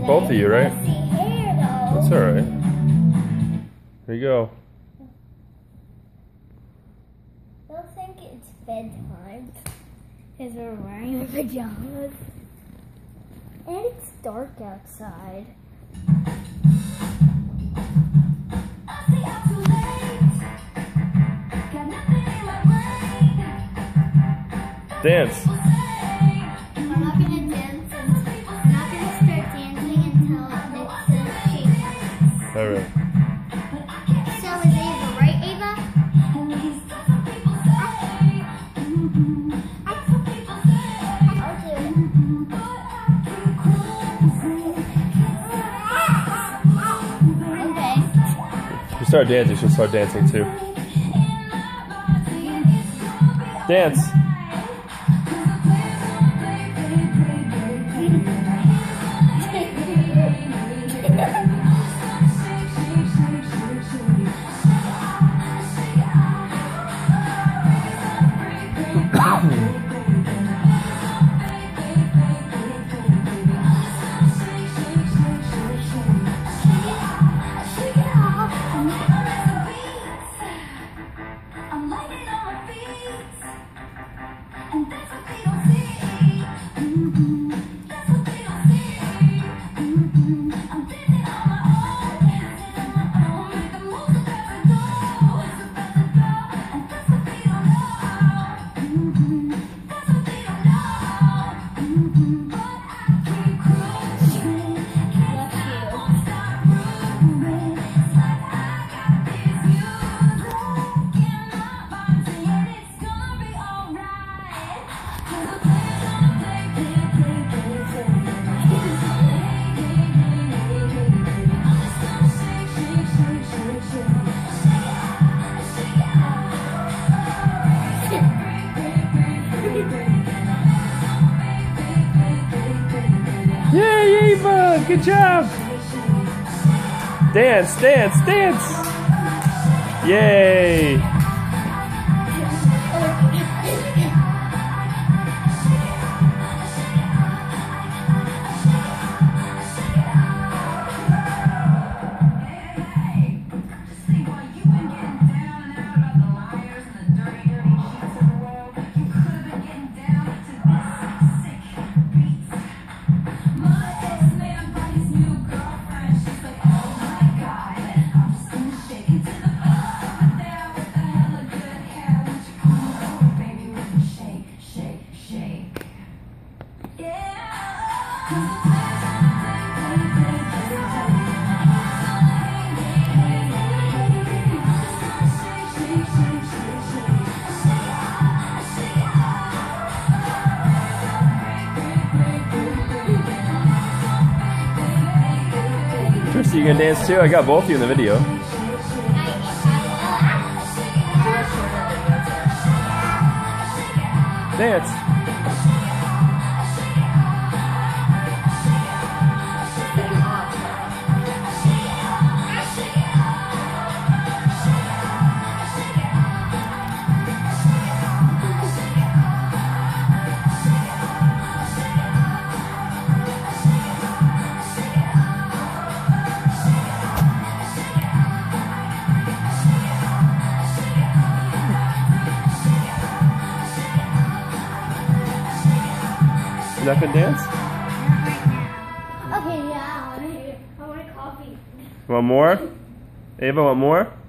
both of you, right? Messy hair, though. That's alright. Here you go. They'll think it's bedtime because we're wearing our pajamas. And it's dark outside. Dance. We're not going to dance. We're not going to start dancing until it says shake. Alright. So is Ava, right, Ava? I'll do it. Okay. You start dancing, she'll start dancing too. Dance. Yay, Ava! Good job! Dance, dance, dance! Yay! Tristy, you gonna dance too? I got both of you in the video. Dance. You not gonna dance? Okay, yeah, I want a coffee. Want more? Ava, want more?